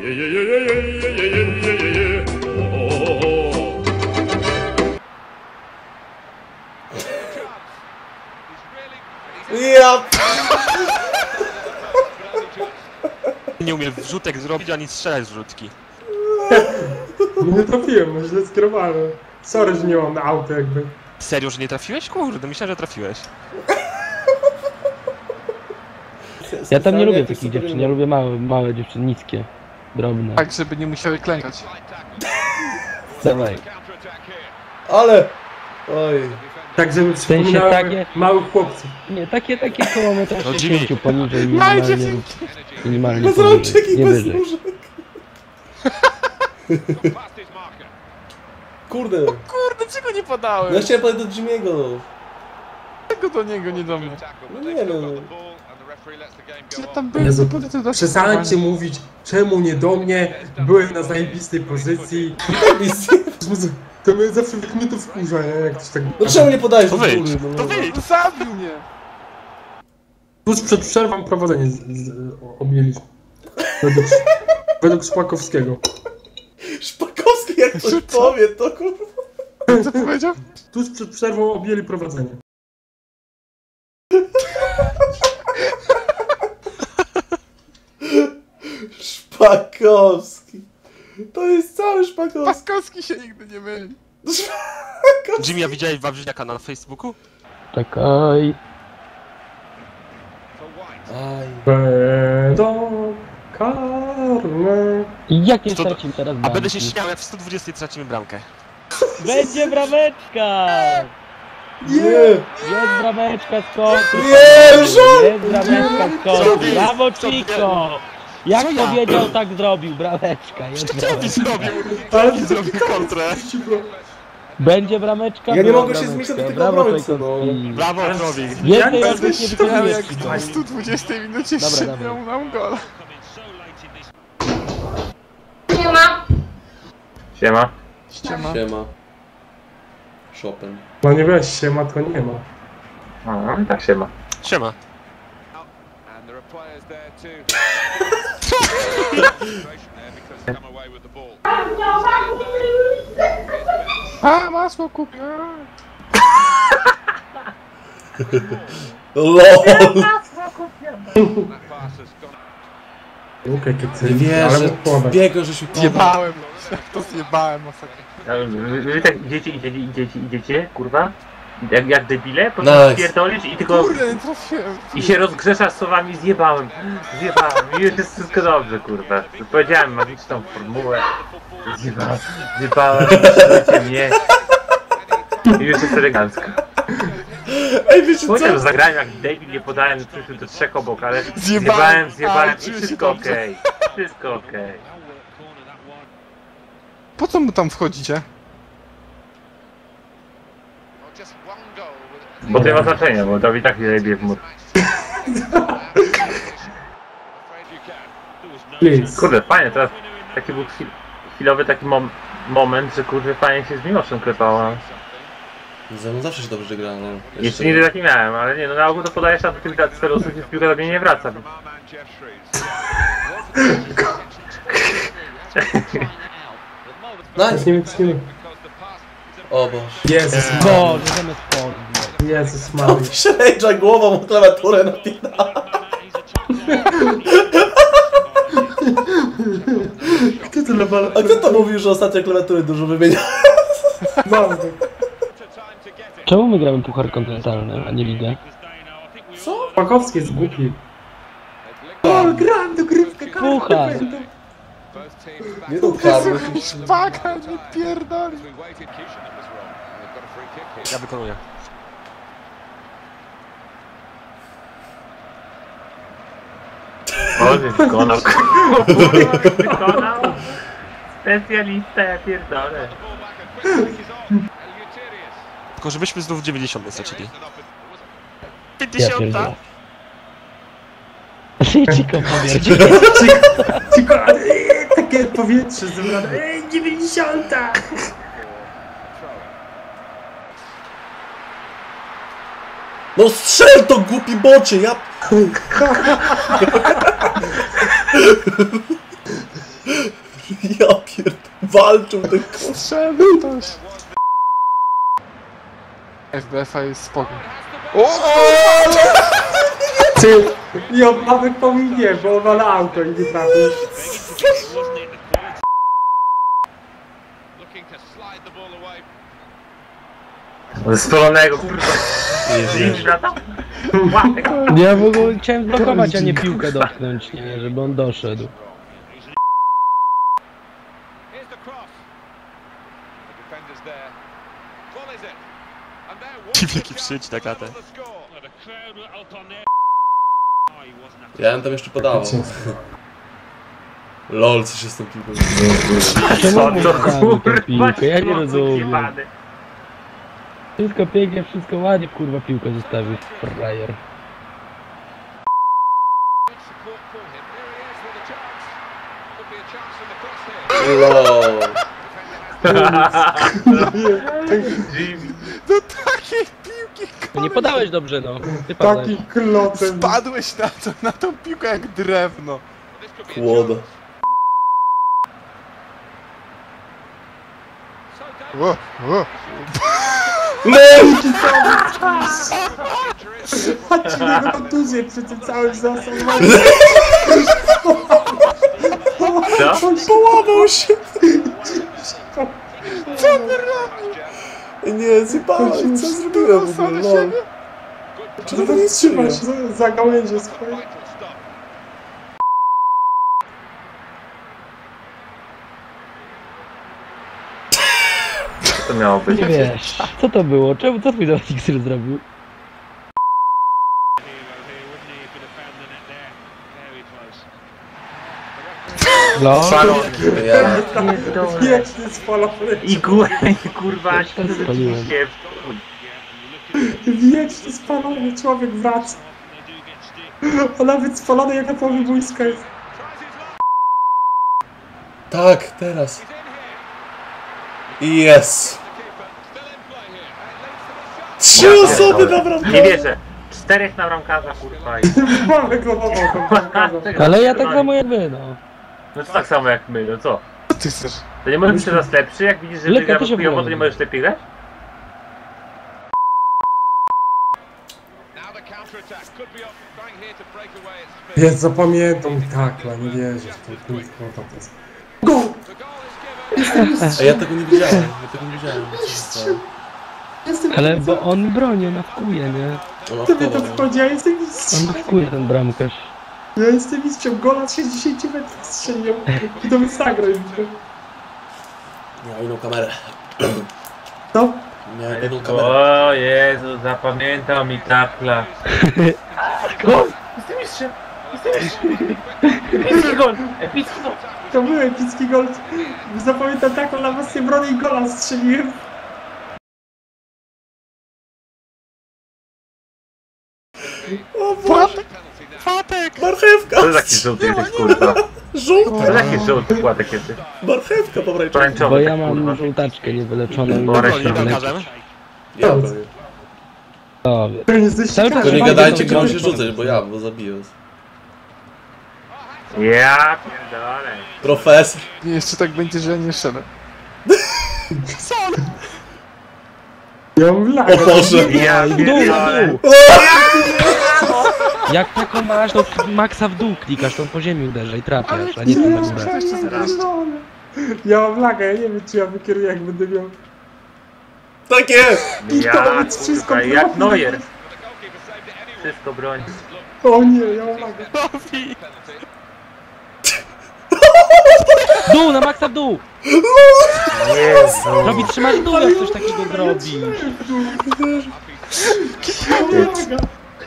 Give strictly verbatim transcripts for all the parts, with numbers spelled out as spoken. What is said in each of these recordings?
Ja... Nie umiem wrzutek zrobić, ani strzelać z rzutki. Nie trafiłem, no źle skierowałem. Sorry, że nie mam na auto jakby. Serio, że nie trafiłeś? Kurde, myślałem, że trafiłeś. Ja tam nie lubię takich dziewczyn, ja lubię małe, małe dziewczyny, niskie, drobne. Tak, żeby nie musiały klękać. Dawaj. Ale... Oj... Tak, żeby przypominały takie... małych chłopców. Nie, takie, takie koło metra No, sześćdziesiąt poniżej, minimalnie, minimalnie Bez poniżej, rączek i nie bez wyżej. nóżek. Kurde. O kurde, czego nie podałem? Ja chciałem podać do Jimmy'ego. Czego do niego, nie do mnie? No nie no. Ja tam byłem, Jezu, to przestańcie mówić, czemu nie do mnie, byłem na zajebistej pozycji. To mnie zawsze tak mnie to wkurza, nie? Jak ktoś tak... No czemu nie podajesz To do góry? wyjdź, No, to no. wyjdź! Zabił mnie! Tuż przed przerwą prowadzenie z, z, objęliśmy. Według, według Szpakowskiego. Szpakowski jak coś powie, to kurwa. Co powiedział? Tuż przed przerwą objęli prowadzenie. Szpakowski. To jest cały Szpakowski. Paskowski się nigdy nie myli. Szpakowski. Jimmy, a widziałeś Wawrzyniaka na Facebooku? Czekaj. Aj. Będą karne. I jak nie To- stracimy teraz A bramki? będę się śmiał, jak w sto dwudziestej tracimy bramkę. Będzie brameczka! Nie. Jest brameczka z kontry! Nie, żart! Jest brameczka z kontry! Brawo Co ty? Chico! Jak Co ja? powiedział, tak zrobił, brameczka, jest Co ty brameczka. zrobił? Ale Ty zrobił kontrę. Będzie brameczka? Ja nie była mogę się brameczka. zmieścić do tego Brawo, obrońcy, Czajkowski. Brawo, Trowik. Więcej Ja od nich nie Śmiał wykonujesz, jak Chico. w sto dwudziestej minucie Dobra, się dobra. miał nam gola. Siema. Siema. Ściema. Siema. Chopin. No nie weź się, ma to nie ma. No, tak siema. Siema. A, masło kupię. LOL! Łukaj, kiedy Nie wierzę, ale biego, żeś układał. Zjebałem. To zjebałem ostatnio. Wy, wy tak idziecie, idziecie, idziecie, idziecie, kurwa? Jak, jak debile? Po Nice. prostu pierdolisz i tylko... Kurde, nie trafiłem. I się rozgrzeszasz słowami zjebałem, zjebałem i już jest wszystko dobrze, kurwa. Powiedziałem magiczną formułę. Zjebałem, zjebałem, słuchajcie mnie. I już jest elegancko. Ej, wiecie Powiedziałem, co? że zagrałem jak debil, nie podałem, przyszły do trzech obok, ale Zjebałem, zjebałem, zjebałem ale i czuję się wszystko dobrze. okej. Wszystko okej. Po co mu tam wchodzicie? Bo to nie ma znaczenia, bo Dawid tak nie jebie w mur. Please. Kurde, fajnie, teraz taki był chwil, chwilowy taki mom, moment, że kurde fajnie się z Miłoszem klepała. Ze mną zawsze się dobrze gra, no. Jeszcze nigdy tak nie miałem, ale nie, no na ogół to podajesz na do tych celosów i piłka do mnie nie wraca. Nice. Nie wiem, O Boże. Jezus Maria. Boże, zamiast portu. Jezus Maria. Śledźa głową o klawiaturę napina. Kto to nawala? A kto to mówił, że ostatnio klawiatury dużo wymienia? Mam. Czemu my gramy puchar kontynentalny, a nie ligę? Co? Szpakowski jest głupi. O, gram dogrywkę, Puchar! Nie tą karmę. Szpaka, nie pierdoli. Ja wykonuję. O, że wykonał. Wykonał. Specjalista, ja pierdolę. Tylko żebyśmy znów dziewięćdziesiąt stracili. Ja pięćdziesiąt! pierdolę. Chico powierdzi. Tylko e, takie powietrze zebrane. Ej, dziewięćdziesiąta! No strzel to głupi bocie, ja... walczył ten kurwa. Strzelmy ktoś. F B F jest spoko. O! Ty, i on nawet pominie, bo on ma na auto i nie trafi. Ze spalonego, kurwa. Zimsz na to? Łapek. Ja w ogóle chciałem blokować, a nie piłkę dotknąć, nie, żeby on doszedł. Dziwnie przyjść na klatę. Ja bym tam jeszcze podawał. Lol, co się z tą piłką Czemu Co mu to zostawił tę kurwa? piłkę? Ja nie środek rozumiem. zjebany. Wszystko pięknie, wszystko ładnie, kurwa piłkę zostawił, frajer. LOL. Jimmy. Do takiej piłki, To nie podałeś dobrze, no. Ty padłeś. Taki klocem. Spadłeś na, to, na tą piłkę jak drewno. Kłoda. O, o. Patrzcie na jego kontuzję przy tym całym zasobem. Co? Połamał się! Co ty robisz? Nie, zjebałem, co zrobiłem w ogóle, lol. Czy to nie Trzymasz trzymasz? za, za gałęzie swoje. Co to miało być? Nie wiesz, co to było? Czemu, co twój zawodnik styl zrobił? No, Spalony. Ja. Pierdolę. Wiecznie spalony. I górę, kurwa, Ja też spaliłem. się Wiecznie spalony człowiek wraca. A nawet spalony jak na połowie wojska jest. Tak, teraz. Yes. Trzy osoby na bramkę. Nie wierzę. Czterech na bramkarza, kurwa. I... Mamy globował tą bramkarzą. ale ja tak samo jak wy, no. No to tak samo jak my, no co? Co ty chcesz? To nie możesz być teraz lepszy, jak widzisz, że Leka, wygra to się chujowo, to boi. nie możesz lepiej grać? Jest, zapamiętam takla, nie wierzę w to, kurwa, to jest. Go! A ja tego nie widziałem, ja tego nie widziałem. co się stało. Jestem Ale bo on broni, on wkuje, nie? Ona Tobie to wchowa, wchodzi, ja jestem On mistrzem. wkuje ten bramkarz. Ja jestem mistrzem, gola z sześćdziesięciu metrów strzeliłem. I to wysagrał. miała inną kamerę. No, Miała inną kamerę. O Jezu, zapamiętał mi takla. Gol! Jestem mistrzem! Jestem mistrzem! Epicki gol! Epicki gol! to był epicki gol. Zapamiętam taką na własnej broni i gola strzeliłem. O Boże, Fatek! marchewka! Co za taki żółty jesteś, kurwa? Co Żółta! za taki żółty płatek jesteś? Marchewka pomarańczowa. Pomarańczowy, Bo ja tak, kurwa. mam żółtaczkę niewyleczoną. Bo i reszta muszę bramkarzem? wyleczyć. Ja powiem. O, wie. To jesteś Cały czas To nie Bardzo gadajcie, dobrze. gdzie on się rzucać, bo ja, bo zabiję was. Ja pierdolę. Profesor. Nie, jeszcze tak będzie, że ja nie strzelę. Ja mam O lagę. Boże! Ja W dół, w pierdolę. dół! Jak taką masz, to maksa w dół klikasz, to on po ziemi uderza i trafiasz, a nie tam na górę. Ja mam lagę, ja nie wiem czy ja wykieruję jak będę miał. Tak jest! I Ja, to jest wszystko kurwa, jak broni. Neuer. Wszystko broń. O nie, ja mam lagę. W dół, na maksa w dół! Jezu. Robi, trzymasz w dół, jak coś takiego zrobi. Ja mam lagę.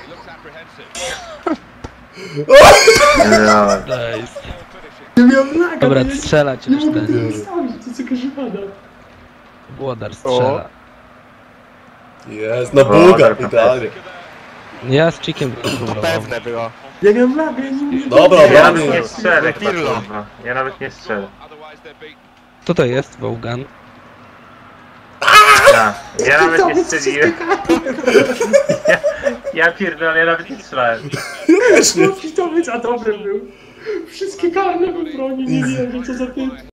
No. Nice. Ja miałem lagę. Dobra, no ja strzelać nie już mogę ten. tego wstawić, to jest jakaś żywada. Włodar strzela. Jest, na O, Buga, tak, tak. idealnie. Ja z Chikiem próbowałem. Pewne było. Ja miałem lagę, ja nie mówię. Dobra, Ja obrony. nawet nie strzelę, chyba, Pirlo. kurwa. Ja nawet nie strzelę. Co to jest, Wołgan? Ja, ja nawet nie strzeliłem. Ja, ja pierdolę, ja nawet nie strzelałem. No i to być, a dobry był. Wszystkie karne był broni, nie wiem co za ty.